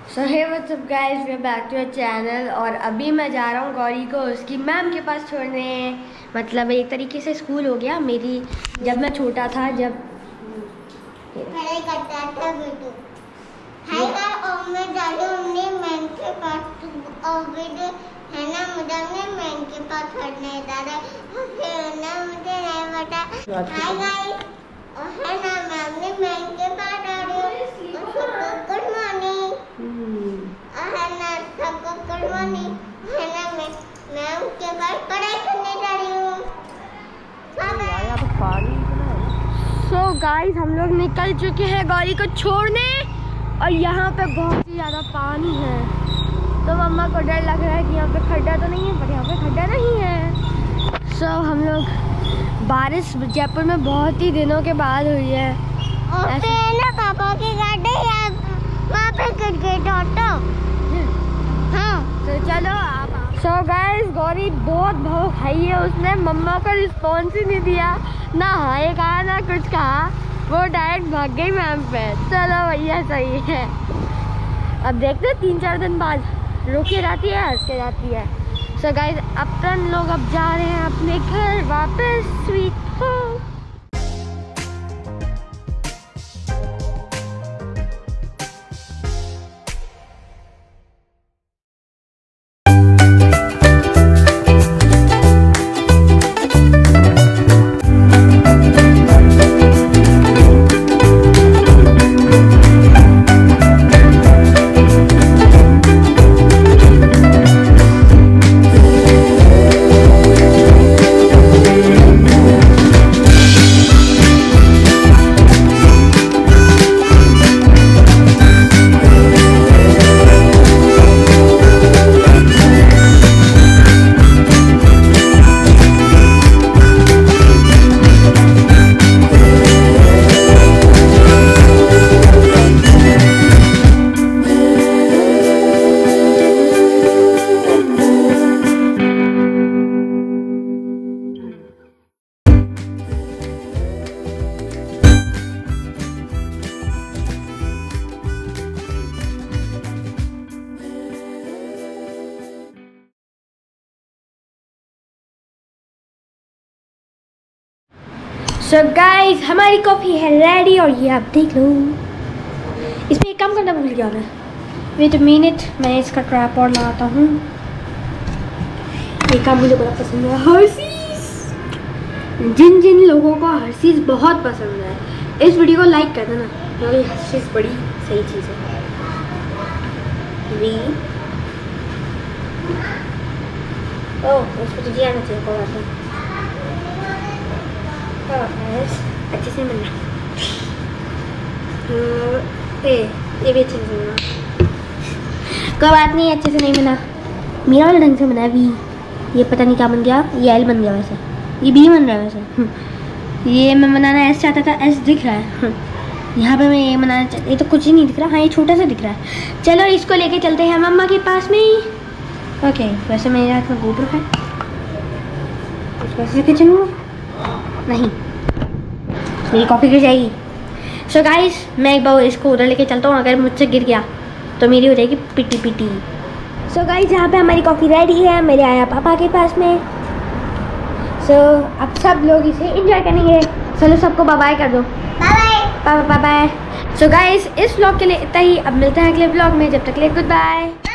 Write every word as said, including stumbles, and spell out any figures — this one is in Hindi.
So hey what's up guys, we are back to your channel. और अभी मैं जा रहा हूँ गौरी को उसकी मैम के पास छोड़ने। मतलब एक तरीके से स्कूल हो गया मेरी, जब मैं छोटा था, जब पढ़ाई करता था बेटू। हाय गाइस, और मैं जा रही हूँ अपने मैम के पास। और वीडियो है ना, मुझे अपने मैम के पास छोड़ने जा रहा है ना, मुझे नहीं पता। हाय गाइस, और है ना, मैं अपने मैम के पास जा रही हूँ। सबको गुड मॉर्निंग। है ना, सबको गुड मॉर्निंग। है ना, मैं मैम के पास पढ़ाई करने जा रही हूँ। सो गाइस, हम लोग निकल चुके हैं गौरी को छोड़ने और यहाँ पे बहुत ही ज़्यादा पानी है। तो मम्मा को डर लग रहा है कि यहाँ पे खड्डा तो नहीं है, पर यहाँ पे खड्डा नहीं है। सो so, हम लोग बारिश जयपुर में बहुत ही दिनों के बाद हुई है। और ना पापा की गाड़ी वहाँ पे गिर गई ऑटो। हाँ तो चलो आप। सो गाइस, गौरी बहुत भाव खाई है, उसने मम्मा को रिस्पॉन्स ही नहीं दिया, ना हाय कहा ना कुछ कहा, वो डायरेक्ट भाग गई मैम पे। चलो भैया सही है। अब देखते तीन चार दिन बाद रुके रहती है, हंस के जाती है। सो गाइस, अपन लोग अब जा रहे हैं अपने घर वापस, sweet home. So so guys, हमारी कॉफ़ी है रेडी और ये आप देख लो। इसमें एक काम करना भूल गया मैं। वेट अ मिनट, मैं इसका ट्रैप और लगाता हूँ। ये काम मुझे बड़ा पसंद है, हर्शीज़। जिन जिन लोगों को हर्शीज़ बहुत पसंद है, इस वीडियो को लाइक कर देना, क्योंकि हर्शीज़ बड़ी सही चीज़ है। वी ओह, उसको तो जी आना चाहिए, कोई बात नहीं। अच्छे से मिलना। ए, ये भी अच्छे से मिलना। कोई बात नहीं, अच्छे से नहीं बना, मेरा वाला ढंग से बना है। वी ये पता नहीं क्या बन गया, ये एल बन गया वैसे, ये बी बन रहा है वैसे। ये मैं बनाना एस चाहता था, एस दिख रहा है। यहाँ पे मैं ये बनाना चाहता, ये तो कुछ ही नहीं दिख रहा। हाँ, ये छोटा सा दिख रहा है। चलो इसको लेके चलते हैं मम्मा के पास में। ओके, वैसे मेरे हाथ में गोबर है, इसको ऐसे लेके चलूँ नहीं, मेरी कॉफ़ी गिर जाएगी। सो so गाइस, मैं एक बार इसको उधर लेके चलता हूँ, अगर मुझसे गिर गया तो मेरी हो जाएगी पिटी पिटी। सो गाइस, यहाँ पे हमारी कॉफ़ी रेडी है, मेरे आया पापा के पास में। सो so, अब सब लोग इसे एंजॉय करेंगे। चलो सबको बाय बाय कर दो। Bye bye bye bye. So guys, इस व्लॉग के लिए इतना ही। अब मिलते हैं अगले व्लॉग में, जब तक के लिए गुड बाय।